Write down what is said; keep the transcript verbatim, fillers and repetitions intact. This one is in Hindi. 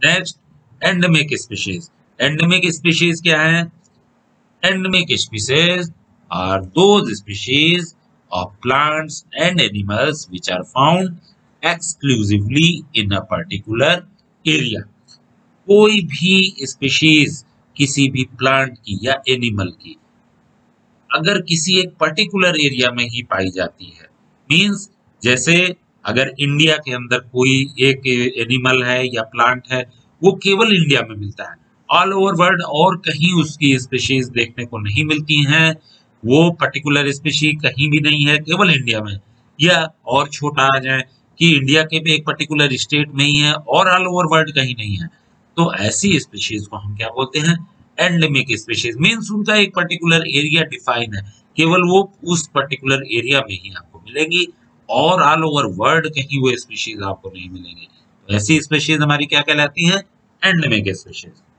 Next endemic species. Endemic species क्या है? Endemic species are those species of plants and animals which are found exclusively in a particular area। कोई भी स्पीशीज किसी भी प्लांट की या एनिमल की अगर किसी एक पर्टिकुलर एरिया में ही पाई जाती है, मींस जैसे अगर इंडिया के अंदर कोई एक एनिमल है या प्लांट है, वो केवल इंडिया में मिलता है, ऑल ओवर वर्ल्ड और कहीं उसकी स्पीशीज देखने को नहीं मिलती हैं, वो पर्टिकुलर स्पीशीज कहीं भी नहीं है, केवल इंडिया में। या और छोटा आ जाए कि इंडिया के भी एक पर्टिकुलर स्टेट में ही है और ऑल ओवर वर्ल्ड कहीं नहीं है, तो ऐसी स्पीशीज को हम क्या बोलते हैं? Endemic species. मींस उनका एक पर्टिकुलर एरिया डिफाइन है, केवल वो उस पर्टिकुलर एरिया में ही आपको मिलेंगी और ऑल ओवर वर्ल्ड कहीं वो स्पीशीज आपको नहीं मिलेंगी। तो ऐसी स्पीशीज हमारी क्या कहलाती हैं? Endemic species.